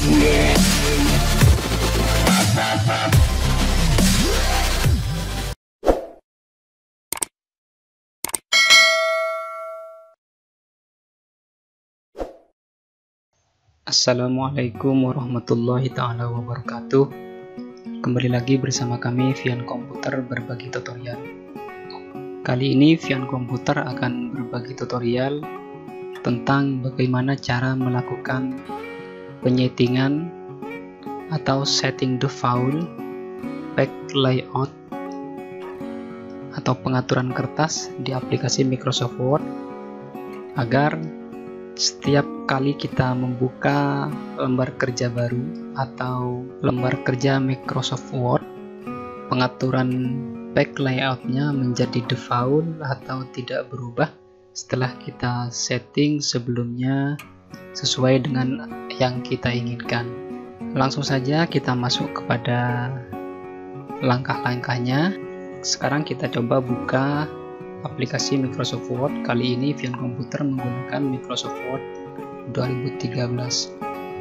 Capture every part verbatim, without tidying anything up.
Assalamualaikum warahmatullahi taala wabarakatuh. Kembali lagi bersama kami Vian Komputer berbagi tutorial. Kali ini Vian Komputer akan berbagi tutorial tentang bagaimana cara melakukan penyetingan atau setting default back layout atau pengaturan kertas di aplikasi Microsoft Word agar setiap kali kita membuka lembar kerja baru atau lembar kerja Microsoft Word, pengaturan back layoutnya menjadi default atau tidak berubah setelah kita setting sebelumnya sesuai dengan yang kita inginkan. Langsung saja kita masuk kepada langkah-langkahnya. Sekarang kita coba buka aplikasi Microsoft Word. Kali ini Vian Komputer menggunakan Microsoft Word dua ribu tiga belas.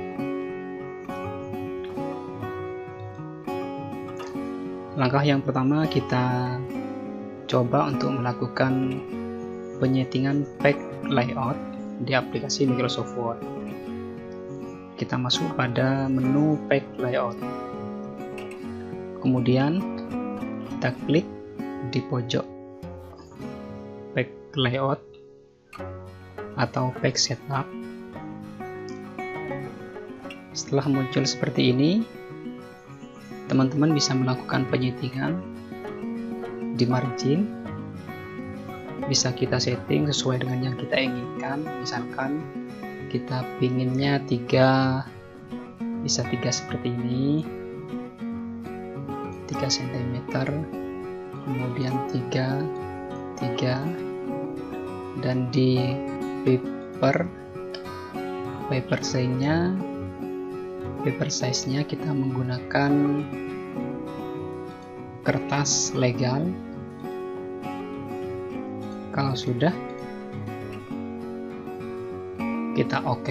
Langkah yang pertama, kita coba untuk melakukan penyetingan back layout di aplikasi Microsoft Word. Kita masuk pada menu back layout, kemudian kita klik di pojok back layout atau back setup. Setelah muncul seperti ini, teman-teman bisa melakukan penyetingan di margin. Bisa kita setting sesuai dengan yang kita inginkan. Misalkan kita pinginnya tiga, bisa tiga seperti ini, tiga sentimeter, kemudian tiga, tiga, dan di paper paper size-nya paper size-nya kita menggunakan kertas legal. Kalau sudah, kita oke.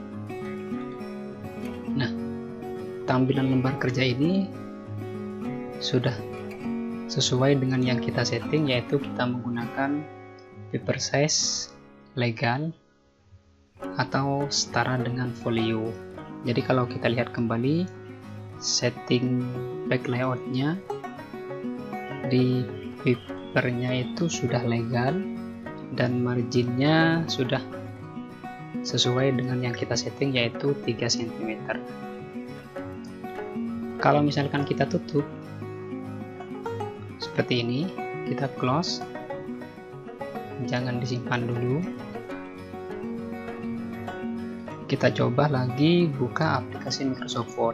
Nah, tampilan lembar kerja ini sudah sesuai dengan yang kita setting, yaitu kita menggunakan paper size legal atau setara dengan folio. Jadi kalau kita lihat kembali setting back layoutnya di papernya itu sudah legal dan marginnya sudah sesuai dengan yang kita setting, yaitu tiga sentimeter. Kalau misalkan kita tutup seperti ini, kita close, jangan disimpan dulu. Kita coba lagi buka aplikasi Microsoft Word.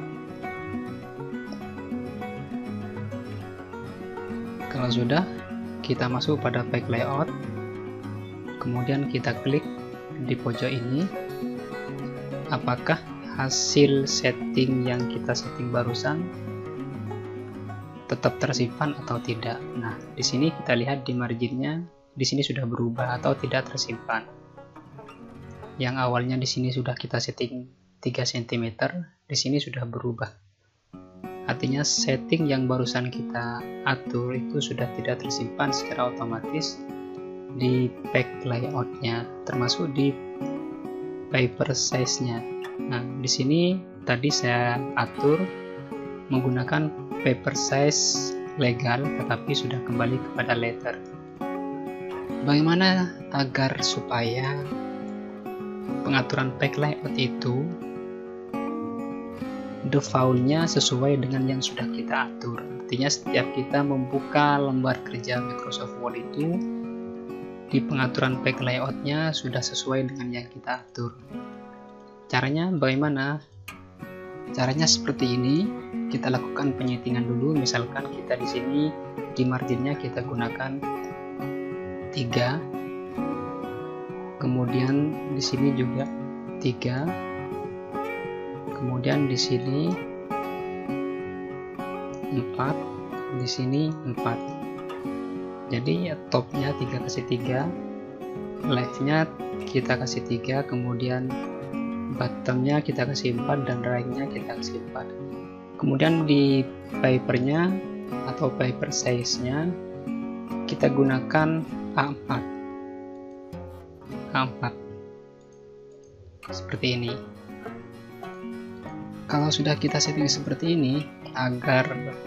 Kalau sudah, kita masuk pada back layout, kemudian kita klik di pojok ini. Apakah hasil setting yang kita setting barusan tetap tersimpan atau tidak? Nah, di sini kita lihat di marginnya, di sini sudah berubah atau tidak tersimpan. Yang awalnya di sini sudah kita setting tiga sentimeter, di sini sudah berubah. Artinya setting yang barusan kita atur itu sudah tidak tersimpan secara otomatis di back layoutnya, termasuk di paper size-nya. Nah, di sini tadi saya atur menggunakan paper size legal, tetapi sudah kembali kepada letter. Bagaimana agar supaya pengaturan back layout itu defaultnya sesuai dengan yang sudah kita atur? Artinya setiap kita membuka lembar kerja Microsoft Word itu, di pengaturan back layoutnya sudah sesuai dengan yang kita atur. Caranya bagaimana? Caranya seperti ini. Kita lakukan penyetingan dulu. Misalkan kita di sini di marginnya kita gunakan tiga, kemudian di sini juga tiga, kemudian di sini empat, di sini empat. Jadi topnya kita kasih tiga, left-nya kita kasih tiga, kemudian bottomnya kita kasih empat dan right-nya kita kasih empat. Kemudian di papernya atau paper size-nya kita gunakan A empat. A empat seperti ini. Kalau sudah kita setting seperti ini, agar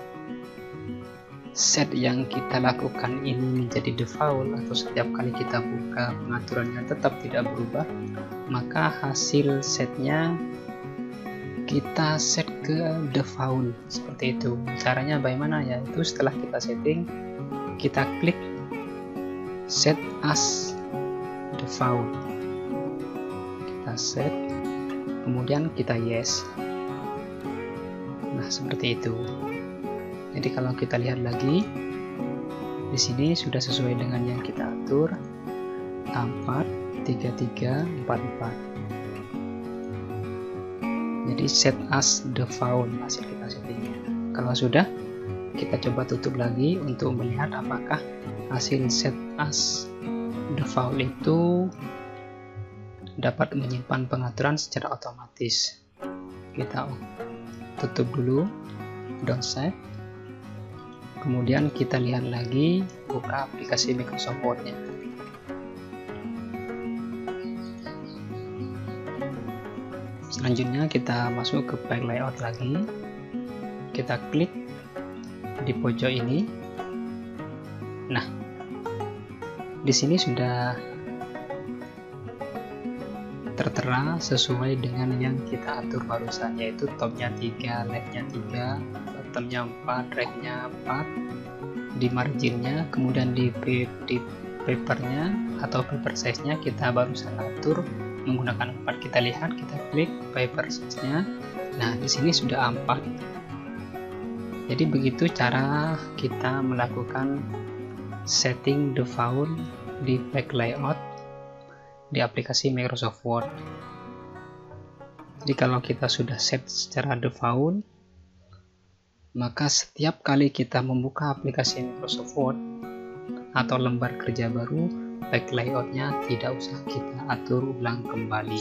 set yang kita lakukan ini menjadi default atau setiap kali kita buka pengaturannya tetap tidak berubah, maka hasil setnya kita set ke default seperti itu. Caranya bagaimana? Yaitu setelah kita setting, kita klik set as default, kita set, kemudian kita yes. Nah, seperti itu. Jadi kalau kita lihat lagi, di sini sudah sesuai dengan yang kita atur, A empat, tiga tiga, empat empat. Jadi set as default hasil kita settingnya. Kalau sudah, kita coba tutup lagi untuk melihat apakah hasil set as default itu dapat menyimpan pengaturan secara otomatis. Kita tutup dulu, don't save. Kemudian kita lihat lagi, buka aplikasi Microsoft Word-nya. Selanjutnya kita masuk ke file layout lagi. Kita klik di pojok ini. Nah, di sini sudah tertera sesuai dengan yang kita atur barusan, yaitu topnya tiga, leftnya tiga, bottomnya empat, right-nya empat, di marginnya, kemudian di, di papernya atau paper size-nya kita barusan atur menggunakan empat. Kita lihat, kita klik paper size-nya. Nah, di sini sudah empat. Jadi begitu cara kita melakukan setting default di file layout di aplikasi Microsoft Word. Jadi kalau kita sudah set secara default, maka setiap kali kita membuka aplikasi Microsoft Word atau lembar kerja baru, file layoutnya tidak usah kita atur ulang kembali.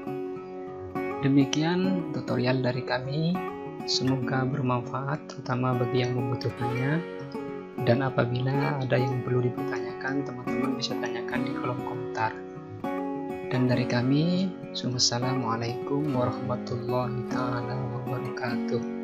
Demikian tutorial dari kami, semoga bermanfaat terutama bagi yang membutuhkannya. Dan apabila ada yang perlu dipertanyakan, teman-teman bisa tanyakan di kolom komentar. Dan dari kami, Assalamualaikum warahmatullahi taala wabarakatuh.